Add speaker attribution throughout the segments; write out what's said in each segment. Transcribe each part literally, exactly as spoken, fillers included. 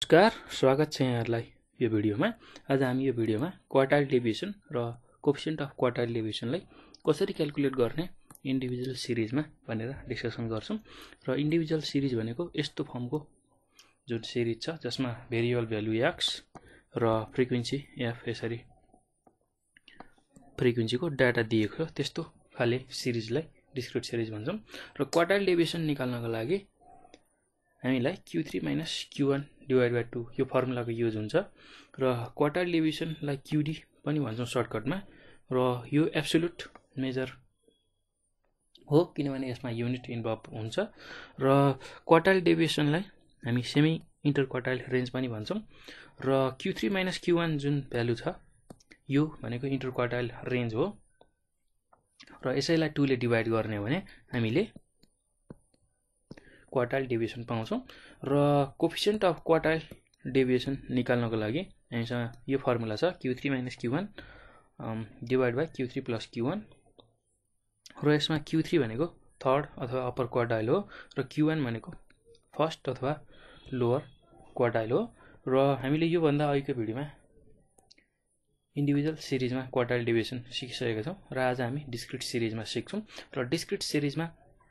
Speaker 1: नमस्कार, स्वागत छ यहाँहरुलाई यो भिडियोमा। आज हामी यो भिडियोमा क्वार्टाइल डेभिएसन र कोएफिसिएन्ट अफ क्वार्टाइल डेभिएसनलाई कसरी क्याल्कुलेट गर्ने इन्डिभिजुअल सिरिजमा भनेर डिस्कसन गर्छौं। र इन्डिभिजुअल सिरिज भनेको यस्तो फर्मको जुन सिरिज छ जसमा भेरिएबल भ्यालु x र फ्रिक्वेन्सी f यसरी फ्रिक्वेन्सीको डाटा दिएको छ, त्यस्तो खाले सिरिजलाई डिस्क्रिट सिरिज भन्छौं। र क्वार्टाइल डेभिएसन निकाल्नको लागि हामीलाई Q three minus Q one divided by two यो फर्मुलाको युज हुन्छ। र क्वार्टाइल डेभिएसनलाई Q D पनि भन्छौं सर्टकटमा। र यो एब्सोल्युट मेजर हो किनभने यसमा युनिट इन्भल्भ हुन्छ। र क्वार्टाइल डेभिएसनलाई हामी सेमी इन्टर क्वार्टाइल रेन्ज पनि भन्छौं। र Q three minus Q one जुन भ्यालु छ यो भनेको इन्टर क्वार्टाइल रेन्ज हो। र यसैलाई two ले डिभाइड गर्ने हो भने हामीले क्वार्टाइल डेभिएसन पाउँछौं। र कोएफिसिएन्ट अफ क्वार्टाइल डेभिएसन निकाल्नको लागि हामीसँग यो फर्मुला छ Q three minus Q one divide by Q three plus Q one। र यसमा Q three भनेको थर्ड अथवा अप्पर क्वार्टाइल हो र Q one भनेको फर्स्ट अथवा लोअर क्वार्टाइल हो। र हामीले यो भन्दा अघिको भिडियोमा इन्डिभिजुअल सिरिजमा क्वार्टाइल डेभिएसन सिकिसकेका छौं र आज हामी डिस्क्रिट सिरिजमा सिक्छौं। र डिस्क्रिट सिरिजमा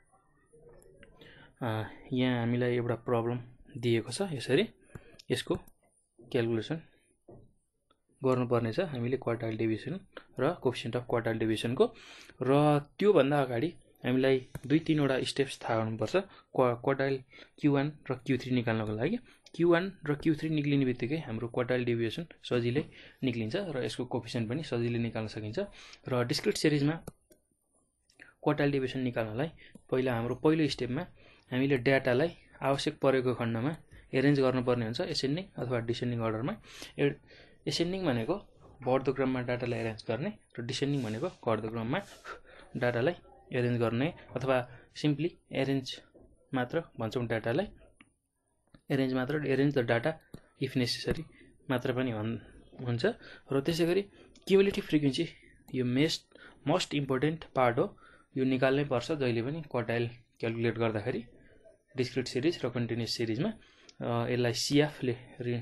Speaker 1: यहाँ हामीलाई एउटा प्रब्लम दिएको छ, यसरी यसको क्याल्कुलेसन गर्नुपर्ने छ हामीले क्वार्टाइल डेभिएसन र कोएफिसिएन्ट अफ क्वार्टाइल डेभिएसनको। र त्यो भन्दा अगाडि हामीलाई दुई तीनवटा स्टेप्स थाहा हुनुपर्छ क्वार्टाइल Q one र Q three निकाल्नको लागि। Q one र Q three निक्लिने बित्तिकै हाम्रो क्वार्टाइल डेभिएसन सजिलै निक्लिन्छ र यसको कोएफिसिएन्ट पनि सजिलै निकाल्न सकिन्छ। र डिस्क्रिट सिरिजमा क्वार्टाइल डेभिएसन निकाल्नलाई पहिला हाम्रो पहिलो स्टेपमा हामीले डाटालाई आवश्यक परेको खण्डमा एरेन्ज गर्नुपर्ने हुन्छ एसेन्डिङ अथवा डिसेन्डिङ अर्डरमा। एसेन्डिङ भनेको बढ्दो क्रममा डाटालाई एरेन्ज गर्ने र डिसेन्डिङ भनेको घट्दो क्रममा डाटालाई एरेन्ज गर्ने अथवा सिम्पली एरेन्ज मात्र भन्छौं डाटालाई। एरेन्ज मात्र arrange the data if necessary मात्र पनि हुन्छ। र त्यसैगरी क्युमुलेटिभ फ्रिक्वेन्सी यो मेस्ट मोस्ट इम्पोर्टेन्ट पार्ट हो, यो निकाल्नै पर्छ जहिले पनि क्वार्टाइल क्याल्कुलेट गर्दाखेरि डिस्क्रिट सिरिज र कन्टिन्युअस सिरिजमा। यसलाई C F ले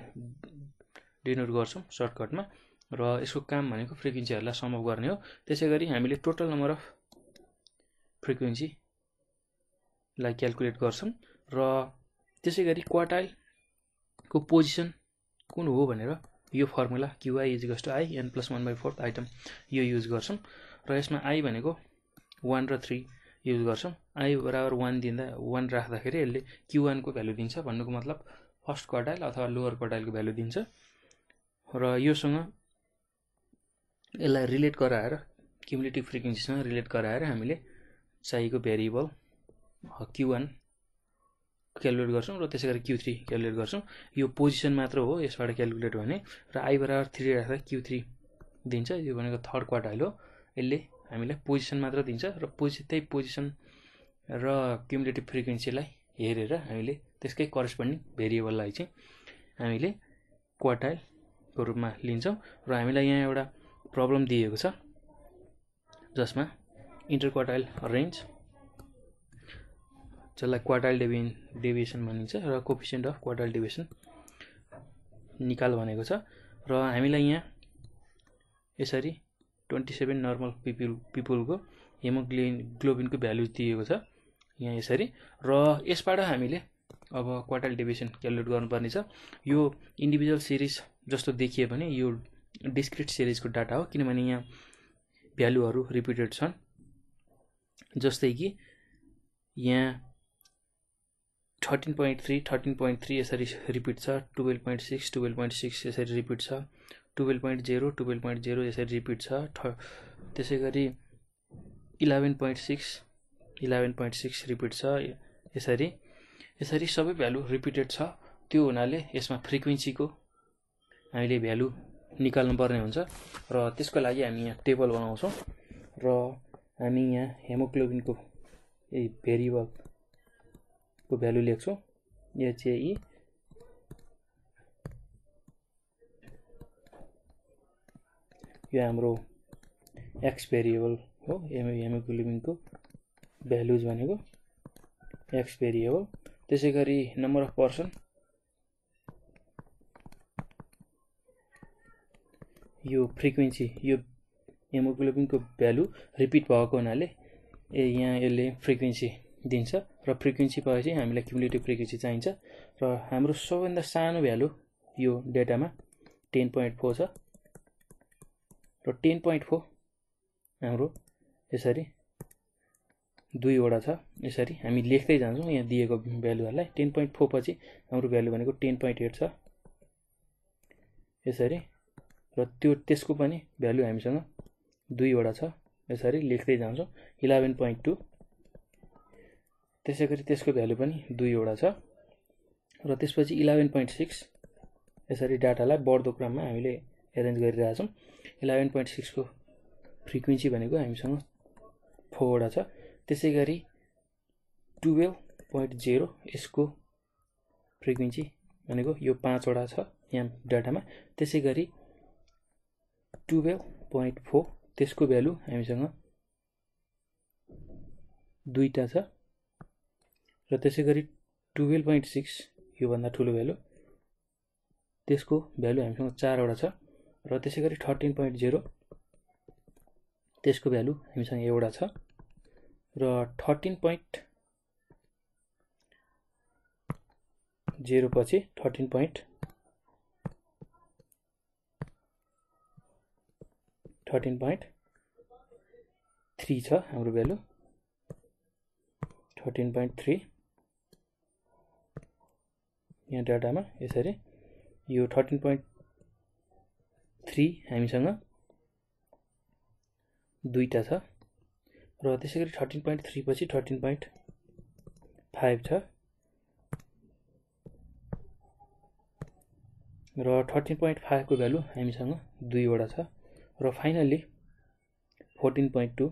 Speaker 1: डिनोट गर्छौं सर्टकटमा। र यसको काम भनेको फ्रिक्वेन्सीहरुलाई सम अप गर्ने हो। त्यसैगरी हामीले टोटल नम्बर अफ फ्रिक्वेन्सी लाई क्याल्कुलेट गर्छौं। र त्यसैगरी क्वार्टाइल को पोजिसन कुन हो भनेर यो formula Qi = I n plus one by fourth item यो युज गर्छौं। र यसमा I भनेको one र three युज गर्छौं। I बराबर one दिँदा one राख्दाखेरि यसले Q one को भ्यालु दिन्छ, भन्नुको मतलब फर्स्ट क्वार्टाइल अथवा लोअर क्वार्टाइलको भ्यालु दिन्छ। र योसँग यसलाई रिलेट गराएर क्युमुलेटिभ फ्रिक्वेन्सीसँग रिलेट गराएर हामीले चाहिएको भेरिएबल Q one क्याल्कुलेट गर्छौं र त्यसैगरी Q three क्याल्कुलेट गर्छौं। यो पोजिसन मात्र हो यसबाट क्याल्कुलेट गर्ने। र I बराबर three राख्दा Q three दिन्छ, यो भनेको थर्ड क्वार्टाइल हो। यसले हामीलाई पोजिसन मात्र दिन्छ र पोजिसन त्यही पोजिसन र क्युमुलेटिभ फ्रिक्वेन्सीलाई हेरेर हामीले त्यसकै करेस्पोन्डिङ भेरिएबललाई चाहिँ हामीले क्वार्टाइलको रूपमा लिन्छौं। र हामीलाई यहाँ एउटा प्रब्लम दिएको छ जसमा इन्टर क्वार्टाइल रेन्ज जसलाई क्वार्टाइल डेभिएसन भनिन्छ र कोएफिसिएन्ट अफ क्वार्टाइल डेभिएसन निकाल भनेको छ। र हामीलाई यहाँ यसरी twenty-seven नर्मल पिपल पिपलको हेमोग्लोबिनको भ्यालु दिएको छ यहाँ यसरी। र यसबाट हामीले अब क्वार्टाइल डेभिएसन क्याल्कुलेट गर्नुपर्ने छ। यो इन्डिभिजुअल सिरिज जस्तो देखिए पनि यो डिस्क्रिट सिरिजको डाटा हो किनभने यहाँ भ्यालुहरु रिपिटेड छन्। जस्तै कि यहाँ thirteen point three thirteen point three यसरी रिपिट छ, twelve point six twelve point six यसरी रिपिट छ, twelve point zero twelve point zero यसरी रिपिट छ, त्यसैगरी eleven point six eleven point six repeat छ यसरी यसरी सबै भ्यालु रिपिटेड छ। त्यो हुनाले यसमा फ्रिक्वेन्सीको हामीले भ्यालु निकाल्नु पर्ने हुन्छ। र त्यसको लागि हामी यहाँ टेबल बनाउँछौं र हामी यहाँ हेमोग्लोबिनको ए भेरिएबल को भ्यालु लेख्छौं H A E यो हाम्रो x भेरिएबल हो। हेमोग्लोबिनको भ्यालुज भनेको x भेरिएबल। त्यसैगरी नम्बर अफ पर्सन यो फ्रिक्वेन्सी यो हेमोग्लोबिनको भ्यालु रिपिट भएको हुनाले ए यहाँ यसले फ्रिक्वेन्सी दिन्छ र फ्रिक्वेन्सी पाएपछि हामीलाई क्युमुलेटिभ फ्रिक्वेन्सी चाहिन्छ र हाम्रो सबैभन्दा सानो भ्यालु यो डेटामा टेन पोइन्ट फोर छ र टेन पोइन्ट फोर हाम्रो यसरी दुईवटा छ। यसरी हामी लेख्दै जान्छौँ यहाँ दिएको भ्यालुहरूलाई। टेन पोइन्ट फोर पछि हाम्रो भ्यालु भनेको टेन पोइन्ट एट छ यसरी, र त्यो त्यसको पनि भ्यालु हामीसँग दुईवटा छ यसरी लेख्दै जान्छौँ। इलेभेन पोइन्ट टू त्यसै गरी त्यसको भ्यालु पनि दुईवटा छ र त्यसपछि इलेभेन पोइन्ट सिक्स यसरी डाटालाई बढ्दो क्रममा हामीले एरेन्ज गरिरहेछौँ। इलेभेन पोइन्ट सिक्सको फ्रिक्वेन्सी भनेको हामीसँग फोरवटा छ। त्यसै गरी टुवेल्भ पोइन्ट जिरो यसको फ्रिक्वेन्सी भनेको यो पाँचवटा छ यहाँ डाटामा। त्यसै गरी टुवेल्भ पोइन्ट फोर त्यसको भ्यालु हामीसँग दुईटा छ र त्यसै गरी टुवेल्भ पोइन्ट सिक्स योभन्दा ठुलो भ्यालु त्यसको भ्यालु हामीसँग चारवटा छ र त्यसै गरी थर्टिन पोइन्ट जिरो त्यसको भ्यालु हामीसँग एउटा छ र थर्टिन पोइन्ट जिरो पछि thirteen point thirteen point three छ हाम्रो भ्यालु थर्टिन पोइन्ट थ्री यहाँ डाटामा यसरी यो थर्टिन पोइन्ट थ्री हामीसँग दुईटा छ र त्यसै गरी थर्टिन पोइन्ट थ्री पछि थर्टिन पोइन्ट फाइभ छ र थर्टिन पोइन्ट फाइभको भ्यालु हामीसँग दुईवटा छ र फाइनल्ली फोर्टिन पोइन्ट टू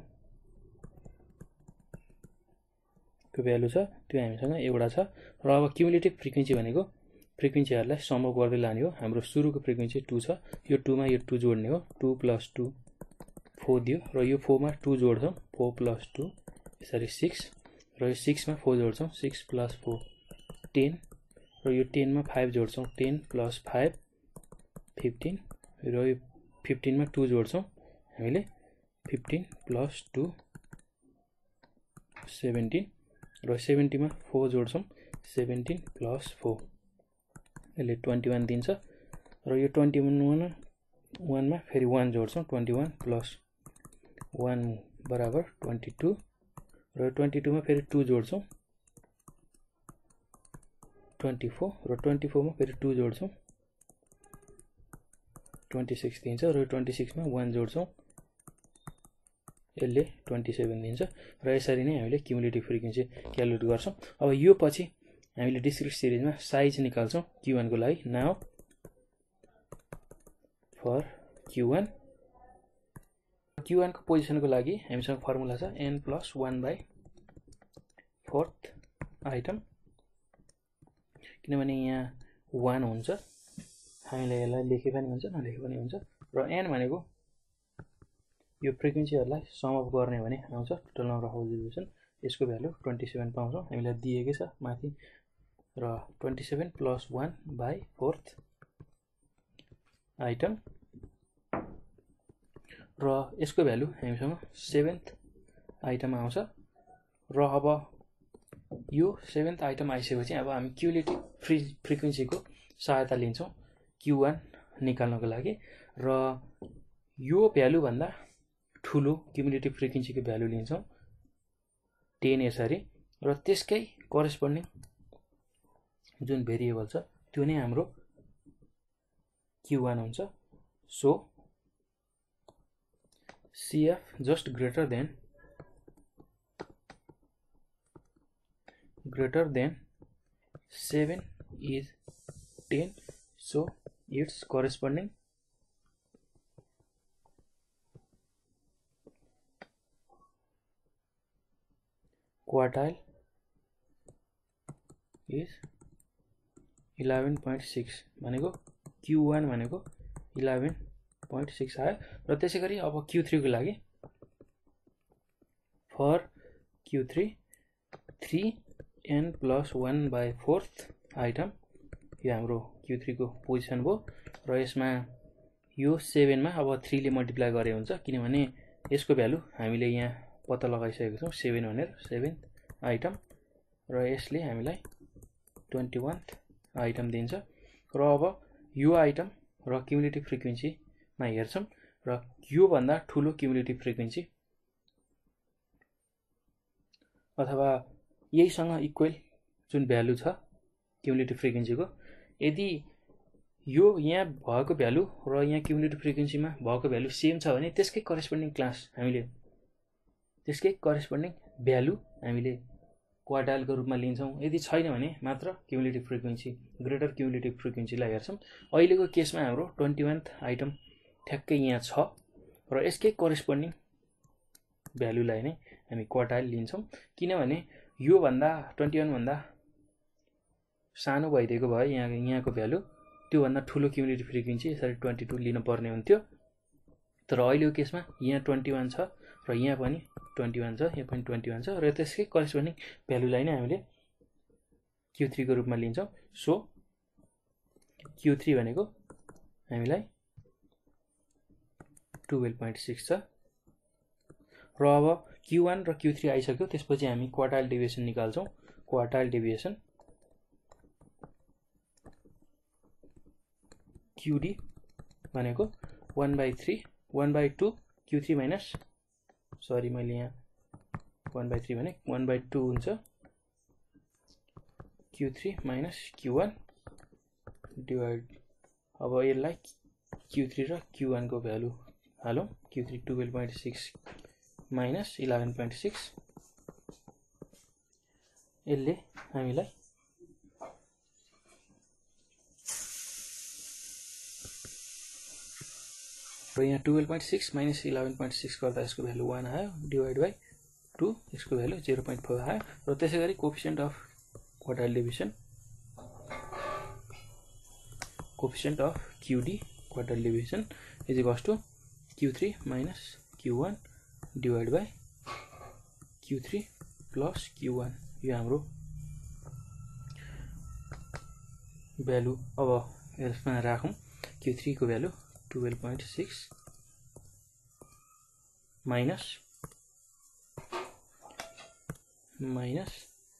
Speaker 1: को भ्यालु छ त्यो हामीसँग एउटा छ। र अब क्युमुलेटिभ फ्रिक्वेन्सी भनेको फ्रिक्वेन्सीहरूलाई सम अप गर्दै लाने हो। हाम्रो सुरुको फ्रिक्वेन्सी टू छ, यो टू मा यो टू जोड्ने हो, टू प्लस टू फोर दियो र यो फोर मा टू जोड्छौँ, फोर प्लस टू यसरी सिक्स र यो सिक्स मा फोर जोड्छौँ, सिक्स प्लस फोर टेन र यो टेन मा फाइभ जोड्छौँ, टेन प्लस फाइभ फिफ्टिन र यो फिफ्टिन मा टू जोड्छौँ हामीले, फिफ्टिन प्लस टू सेभेन्टिन र सेभेन्टी मा फोर जोड्छौँ, सेभेन्टिन प्लस फोर यसले ट्वेन्टी वान दिन्छ र यो ट्वेन्टी वान वान मा फेरि वान जोड्छौँ, ट्वेन्टी वान प्लस वान बराबर ट्वेन्टी टू र ट्वेन्टी टू मा फेरि टू जोड्छौँ, ट्वेन्टी फोर र ट्वेन्टी फोर मा फेरि टू जोड्छौँ, ट्वेन्टी सिक्स दिन्छ र ट्वेन्टी सिक्स मा वान जोड्छौँ यसले ट्वेन्टी सेभेन दिन्छ र यसरी नै हामीले क्युमुलेटिभ फ्रिक्वेन्सी क्यालकुलेट गर्छौँ। अब यो पछि हामीले डिस्क्रिट सिरिजमा साइज निकाल्छौँ क्यु वान को लागि। Now for Q one Q one को पोजिसनको लागि हामीसँग फर्मुला छ N plus one by fourth item, किनभने यहाँ वान हुन्छ, हामीले यसलाई लेखे पनि हुन्छ नलेखे पनि हुन्छ र एन भनेको यो फ्रिक्वेन्सीहरूलाई सम अप गर्ने भने आउँछ टोटल नम्बर अफ अब्जर्भेसन। यसको भ्यालु ट्वेन्टी सेभेन पाउँछौँ, हामीलाई दिएकै छ माथि र twenty seven plus one by fourth item र यसको भ्यालु हामीसँग सेभेन्थ आइटम आउँछ। र अब यो सेभेन्थ आइटम आइसकेपछि अब हामी क्युमुलेटिभ फ्रि फ्रिक्वेन्सीको सहायता लिन्छौँ क्यु वान निकाल्नको लागि र यो भ्यालु भन्दा ठुलो क्युमुलेटिभ फ्रिक्वेन्सीको भ्यालु लिन्छौँ टेन यसरी र त्यसकै करेस्पोन्डिङ जुन भेरिएबल छ त्यो नै हाम्रो क्यु वान हुन्छ। So CF just greater than greater than seven is ten, so its corresponding quartile is eleven point six भनेको क्यु वान भनेको eleven point six आयो। र त्यसै गरी अब क्यु थ्री को लागि for Q three three N plus one by fourth item यो हाम्रो क्यु थ्री को पोजिसन भयो र यसमा यो सेभेन मा अब थ्री ले मल्टिप्लाई गरे हुन्छ किनभने यसको भ्यालु हामीले यहाँ पत्ता लगाइसकेको छौं सेभेन भनेर सेभेन आइटम र यसले हामीलाई ट्वेन्टी वन आइटम दिन्छ र अब यो आइटम र क्युमुलेटिभ फ्रिक्वेन्सी मा हेर्छौं र यो भन्दा ठूलो क्युमुलेटिभ फ्रिक्वेन्सी अथवा यहीसँग इक्वल जुन भ्यालु छ क्युमुलेटिभ फ्रिक्वेन्सीको यदि यो यहाँ भएको भ्यालु र यहाँ क्युमुलेटिभ फ्रिक्वेन्सीमा भएको भ्यालु सेम छ भने त्यसकै करेस्पोन्डिङ क्लास हामीले त्यसकै करेस्पोन्डिङ भ्यालु हामीले क्वार्टाइलको रूपमा लिन्छौं यदि छैन भने मात्र क्युमुलेटिभ फ्रिक्वेन्सी ग्रेटर क्युमुलेटिभ फ्रिक्वेन्सीलाई हेर्छौं अहिलेको केसमा हाम्रो ट्वेन्टी वन आइटम ठ्याक्कै यहाँ छ र यसकै करेस्पोन्डिङ भ्यालुलाई नै हामी क्वार्टाइल लिन्छौं किनभने यो भन्दा ट्वेन्टी वन भन्दा सानो भइदिएको भए यहाँ यहाँको भ्यालु त्यो भन्दा ठूलो क्युमुलेटिभ फ्रिक्वेन्सी यसरी ट्वेन्टी टू लिन पर्ने हुन्थ्यो तर अहिलेको केसमा यहाँ ट्वेन्टी वन छ र यहाँ पनि ट्वेन्टी वन छ यहाँ पनि ट्वेन्टी वन छ र त्यसकै करेस्पोन्डिङ भ्यालुलाई नै हामीले क्यू थ्री को रूपमा लिन्छौं सो क्यू थ्री भनेको हामीलाई ट्वेल्भ पोइन्ट सिक्स छ र अब क्यू वन र क्यू थ्री आइसक्यो त्यसपछि हामी क्वार्टाइल डेभिएसन निकाल्छौं क्वार्टाइल डेभिएसन क्यूडी भनेको one by three one by two Q three minus sorry मैले यहाँ वन बाई थ्री भने वन बाई टू हुन्छ Q three minus Q one divide अब यसलाई क्यू थ्री र क्यू वन को भ्यालु हालौं Q three twelve point six minus eleven point six यसले हामीलाई र यहाँ twelve point six minus eleven point six गर्दा यसको भ्यालु वन आयो डिवाइड बाई टू यसको भ्यालु जीरो पोइन्ट फोर आयो र त्यसैगरी coefficient of quartile deviation coefficient of QD quartile deviation is equals to Q three minus Q one divide by Q three plus Q one यो हाम्रो value अब यसमा राखौं Q three को value twelve point six minus minus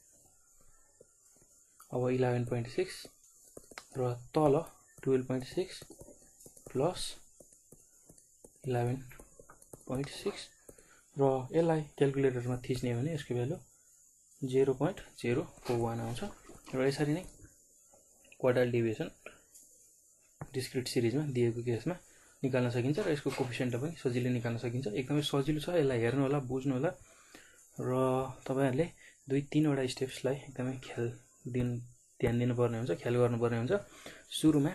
Speaker 1: अब eleven point six र तल twelve point six plus eleven point six र यसलाई क्याल्कुलेटरमा थिच्ने हो भने यसको value zero point zero four one आउँछ र यसरी नै क्वार्टाइल डेभिएसन डिस्क्रिट सिरिजमा दिएको केसमा निकाल्न सकिन्छ र यसको कोएफिसिएन्ट पनि सजिलै निकाल्न सकिन्छ एकदमै सजिलो छ यसलाई हेर्नु होला बुझ्नु होला र तपाईहरुले दुई तीन वटा स्टेप्सलाई एकदमै ख्याल दिन ध्यान दिनुपर्ने हुन्छ ख्याल गर्नुपर्ने हुन्छ सुरुमा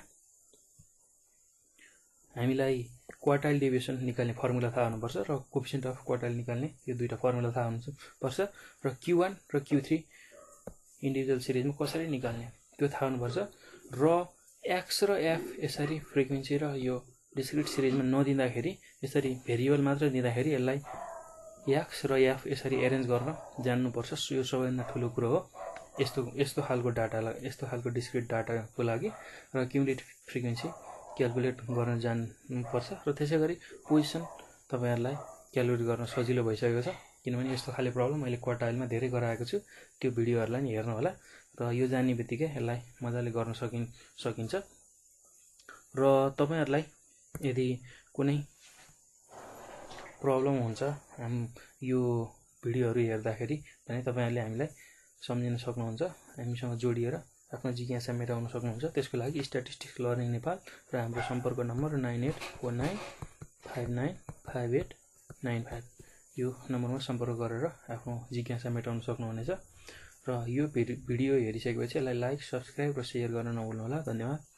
Speaker 1: हामीलाई क्वार्टाइल डेभिएसन निकाल्ने फर्मुला थाहा हुनुपर्छ र कोएफिसिएन्ट अफ क्वार्टाइल निकाल्ने यो दुईटा फर्मुला थाहा हुनुपर्छ र क्यू वन र क्यू थ्री इन्डिभिजुअल सिरिजमा कसरी निकाल्ने त्यो थाहा हुनुपर्छ र एक्स र एफ यसरी फ्रिक्वेन्सी र यो डिस्क्रिट सिरिजमा नदिँदाखेरि यसरी भेरिएबल मात्र दिँदाखेरि यसलाई एक्स र एफ यसरी एरेन्ज गर्न जान्नुपर्छ यो सबैभन्दा ठूलो कुरा हो यस्तो यस्तो खालको डाटालाई यस्तो खालको डिस्क्रिट डाटाको लागि र क्युमुलेटिभ फ्रिक्वेन्सी क्याल्कुलेट गर्न जान्नुपर्छ र त्यसैगरी पोजिसन तपाईहरुलाई क्याल्कुलेट गर्न सजिलो भइसकेको छ किनभने यस्तो खाले प्रब्लम मैले क्वार्टाइलमा धेरै गराएको छु त्यो भिडियोहरुलाई नि हेर्नु होला र यो जान्ने बित्तिकै यसलाई मजाले गर्न सकिन सकिन्छ र तपाईहरुलाई यदि कुनै प्रब्लम हुन्छ हाम यो भिडियोहरु हेर्दाखेरि भने तपाईहरुले हामीलाई सम्झिन सक्नुहुन्छ हामीसँग जोडिएर आफ्नो जिज्ञासा मेटाउन सक्नुहुन्छ त्यसको लागि स्ट्याटिस्टिक्स लर्निङ नेपाल र हाम्रो सम्पर्क number nine eight four nine five nine five eight nine five यो नम्बरमा सम्पर्क गरेर आफ्नो जिज्ञासा मेटाउन सक्नुहुनेछ र यो भिडियो हेरिसकेपछि यसलाई लाइक सब्स्क्राइब र शेयर गर्न नभुल्नु होला धन्यवाद।